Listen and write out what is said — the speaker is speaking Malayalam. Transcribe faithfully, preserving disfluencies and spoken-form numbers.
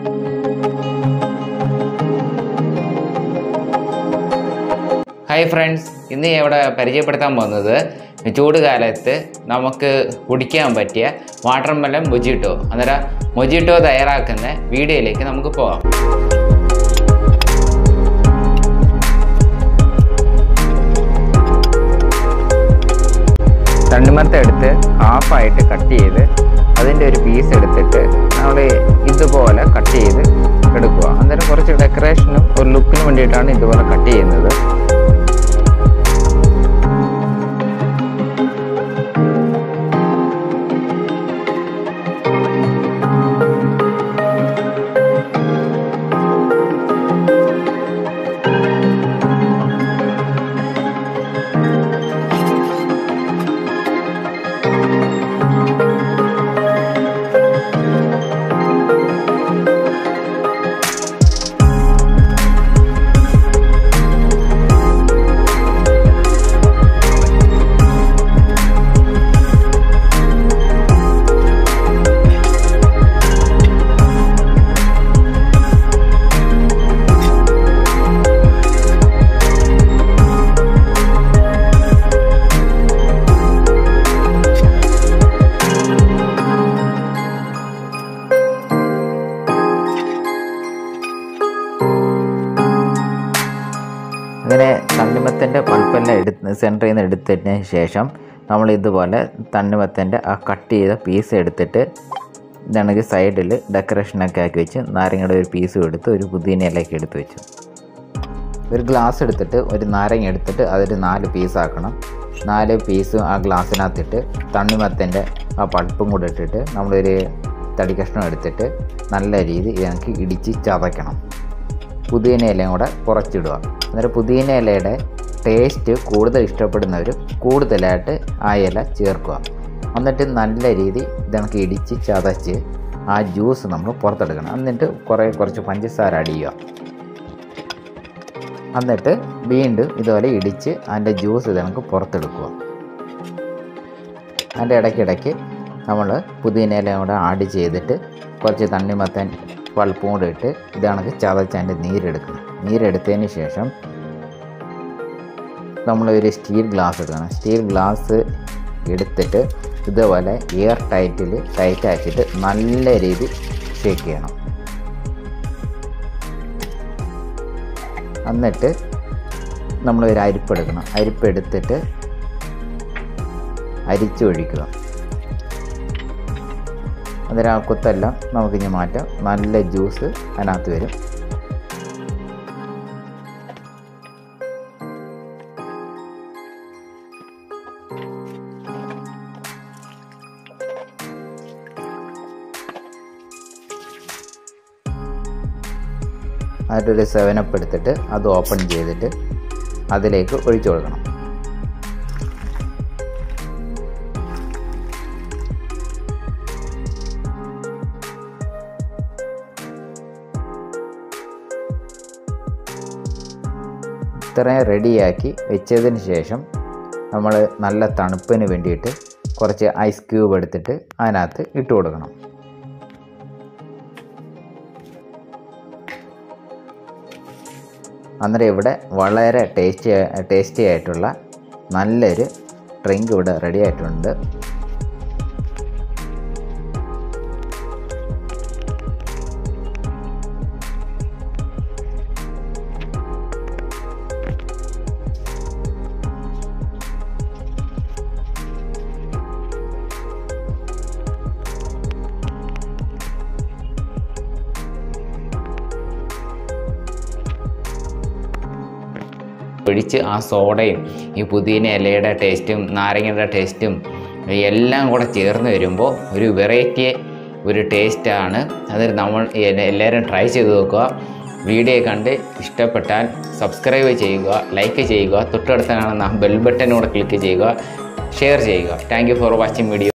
ഹായ് ഫ്രണ്ട്സ്, ഇന്ന് ഞാൻ ഇവിടെ പരിചയപ്പെടുത്താൻ പോകുന്നത് ചൂടുകാലത്ത് നമുക്ക് കുടിക്കാൻ പറ്റിയ വാട്ടർമെലൺ മൊജിറ്റോ. അന്നേരം മൊജിറ്റോ തയ്യാറാക്കുന്ന വീഡിയോയിലേക്ക് നമുക്ക് പോകാം. തണ്ണിമത്തം എടുത്ത് ഹാഫായിട്ട് കട്ട് ചെയ്ത് അതിൻ്റെ ഒരു പീസ് എടുത്തിട്ട് നമ്മൾ ഇതുപോലെ കട്ട് ചെയ്ത് എടുക്കുക. അന്നേരം കുറച്ച് ഡെക്കറേഷനും ഒരു ലുക്കിനും വേണ്ടിയിട്ടാണ് ഇതുപോലെ കട്ട് ചെയ്യുന്നത്. അങ്ങനെ തണ്ണിമത്തൻ്റെ പൾപ്പെല്ലാം എടുത്ത് സെൻറ്ററിൽ നിന്ന് എടുത്തതിന് ശേഷം നമ്മൾ ഇതുപോലെ തണ്ണിമത്തൻ്റെ ആ കട്ട് ചെയ്ത പീസ് എടുത്തിട്ട് ഇതാണെങ്കിൽ സൈഡിൽ ഡെക്കറേഷനൊക്കെ ആക്കി വെച്ച് നാരങ്ങയുടെ ഒരു പീസും എടുത്ത് ഒരു പുതിനയിലേക്ക് എടുത്ത് വെച്ചു. ഒരു ഗ്ലാസ് എടുത്തിട്ട് ഒരു നാരങ്ങ എടുത്തിട്ട് അതൊരു നാല് പീസാക്കണം. നാല് പീസും ആ ഗ്ലാസ്സിനകത്തിട്ട് തണ്ണിമത്തൻ്റെ ആ പൾപ്പും കൂടെ ഇട്ടിട്ട് നമ്മളൊരു തടി കഷ്ണം എടുത്തിട്ട് നല്ല രീതി ഞങ്ങൾക്ക് ഇടിച്ച് ചതയ്ക്കണം. പുതിന ഇലയും കൂടെ കുറച്ചിടുക. അന്നേരം പുതിന ഇലയുടെ ടേസ്റ്റ് കൂടുതൽ ഇഷ്ടപ്പെടുന്നവർ കൂടുതലായിട്ട് ആ ഇല ചേർക്കുക. എന്നിട്ട് നല്ല രീതി ഇതണക്ക് ഇടിച്ച് ചതച്ച് ആ ജ്യൂസ് നമ്മൾ പുറത്തെടുക്കണം. എന്നിട്ട് കുറേ കുറച്ച് പഞ്ചസാര ആഡ് ചെയ്യുക. എന്നിട്ട് വീണ്ടും ഇതുപോലെ ഇടിച്ച് അതിൻ്റെ ജ്യൂസ് ഇതണക്ക് പുറത്തെടുക്കുക. അതിൻ്റെ ഇടയ്ക്കിടയ്ക്ക് നമ്മൾ പുതിന ഇലയും കൂടെ ആഡ് ചെയ്തിട്ട് കുറച്ച് തണ്ണിമത്തൻ പൾപ്പും കൂടെ ഇട്ട് ഇതാണെങ്കിൽ ചതച്ച് അതിൻ്റെ നീരെടുക്കണം. നീരെടുത്തതിന് ശേഷം നമ്മളൊരു സ്റ്റീൽ ഗ്ലാസ് എടുക്കണം. സ്റ്റീൽ ഗ്ലാസ് എടുത്തിട്ട് ഇതുപോലെ എയർ ടൈറ്റിൽ ടൈറ്റ് ആക്കിയിട്ട് നല്ല രീതി ഷേക്ക് ചെയ്യണം. എന്നിട്ട് നമ്മളൊരു അരിപ്പെടുക്കണം. അരിപ്പെടുത്തിട്ട് അരിച്ചൊഴിക്കുക. അന്നേരം ആ കുത്തെല്ലാം നമുക്കിനി മാറ്റാം. നല്ല ജ്യൂസ് അതിനകത്ത് വരും. അതിലൊരു സെവനപ്പ് എടുത്തിട്ട് അത് ഓപ്പൺ ചെയ്തിട്ട് അതിലേക്ക് ഒഴിച്ചു കൊടുക്കണം. ഇത്രയും റെഡിയാക്കി വെച്ചതിന് ശേഷം നമ്മൾ നല്ല തണുപ്പിന് വേണ്ടിയിട്ട് കുറച്ച് ഐസ് ക്യൂബ് എടുത്തിട്ട് അതിനകത്ത് ഇട്ട് കൊടുക്കണം. അന്നേരം ഇവിടെ വളരെ ടേസ്റ്റി ടേസ്റ്റി ആയിട്ടുള്ള നല്ലൊരു ഡ്രിങ്ക് ഇവിടെ റെഡി ആയിട്ടുണ്ട്. ഒഴിച്ച് ആ സോഡയും ഈ പുതിന ഇലയുടെ ടേസ്റ്റും നാരങ്ങയുടെ ടേസ്റ്റും എല്ലാം കൂടെ ചേർന്ന് വരുമ്പോൾ ഒരു വെറൈറ്റി ഒരു ടേസ്റ്റാണ്. അത് നമ്മൾ എല്ലാവരും ട്രൈ ചെയ്ത് നോക്കുക. വീഡിയോ കണ്ട് ഇഷ്ടപ്പെട്ടാൽ സബ്സ്ക്രൈബ് ചെയ്യുക, ലൈക്ക് ചെയ്യുക, തൊട്ടടുത്ത് കാണുന്ന ബെൽ ബട്ടനൂടെ ക്ലിക്ക് ചെയ്യുക, ഷെയർ ചെയ്യുക. Thank you for watching video.